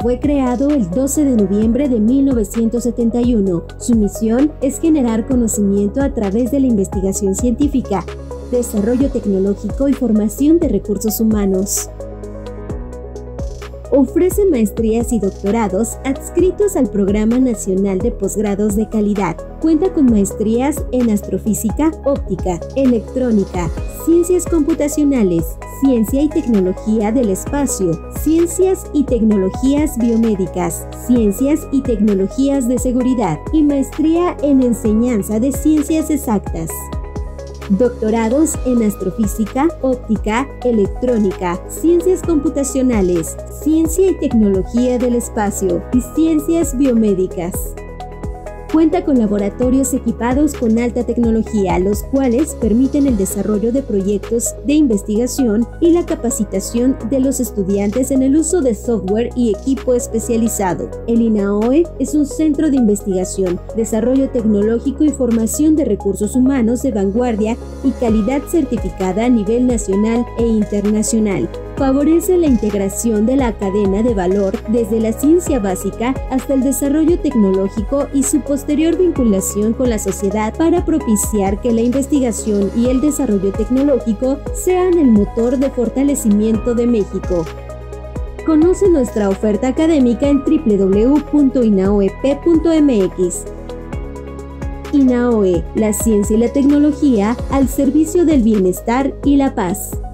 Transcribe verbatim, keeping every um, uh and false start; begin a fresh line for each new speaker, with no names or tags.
Fue creado el doce de noviembre de mil novecientos setenta y uno. Su misión es generar conocimiento a través de la investigación científica, desarrollo tecnológico y formación de recursos humanos. Ofrece maestrías y doctorados adscritos al Programa Nacional de Posgrados de Calidad. Cuenta con maestrías en astrofísica, óptica, electrónica, ciencias computacionales, ciencia y tecnología del espacio, ciencias y tecnologías biomédicas, ciencias y tecnologías de seguridad y maestría en enseñanza de ciencias exactas. Doctorados en astrofísica, óptica, electrónica, ciencias computacionales, ciencia y tecnología del espacio y ciencias biomédicas. Cuenta con laboratorios equipados con alta tecnología, los cuales permiten el desarrollo de proyectos de investigación y la capacitación de los estudiantes en el uso de software y equipo especializado. El INAOE es un centro de investigación, desarrollo tecnológico y formación de recursos humanos de vanguardia y calidad certificada a nivel nacional e internacional. Favorece la integración de la cadena de valor desde la ciencia básica hasta el desarrollo tecnológico y su posterior vinculación con la sociedad para propiciar que la investigación y el desarrollo tecnológico sean el motor de fortalecimiento de México. Conoce nuestra oferta académica en w w w punto inaoep punto m x. INAOE, la ciencia y la tecnología al servicio del bienestar y la paz.